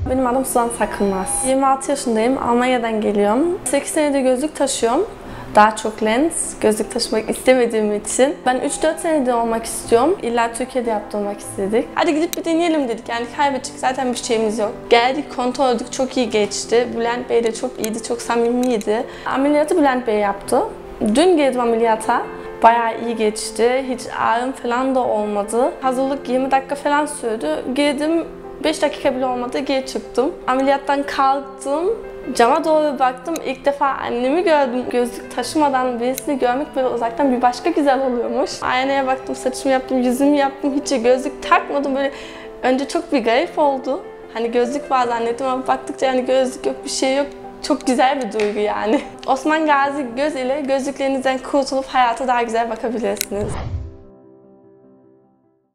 Benim adım Suzan Sakınmaz. 26 yaşındayım. Almanya'dan geliyorum. 8 senedir gözlük taşıyorum. Daha çok lens, gözlük taşımak istemediğim için. Ben 3-4 senedir olmak istiyorum. İlla Türkiye'de yaptırmak istedik. Hadi gidip bir deneyelim dedik. Yani kaybedecek zaten bir şeyimiz yok. Geldik, kontrol ettik. Çok iyi geçti. Bülent Bey de çok iyiydi, çok samimiydi. Ameliyatı Bülent Bey yaptı. Dün girdim ameliyata. Bayağı iyi geçti. Hiç ağrım falan da olmadı. Hazırlık 20 dakika falan sürdü. Girdim, 5 dakika bile olmadı, geri çıktım. Ameliyattan kalktım. Cama doğru baktım. İlk defa annemi gördüm. Gözlük taşımadan birisini görmek böyle uzaktan bir başka güzel oluyormuş. Aynaya baktım, saçımı yaptım, yüzümü yaptım. Hiç gözlük takmadım. Böyle önce çok bir garip oldu. Hani gözlük var zannettim ama baktıkça yani gözlük yok, bir şey yok. Çok güzel bir duygu yani. Osman Gazi Göz ile gözlüklerinizden kurtulup hayata daha güzel bakabilirsiniz.